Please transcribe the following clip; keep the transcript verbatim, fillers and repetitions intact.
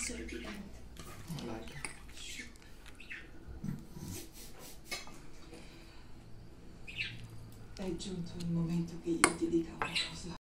assorbitamente. Like. È giunto il momento che io ti dica una cosa.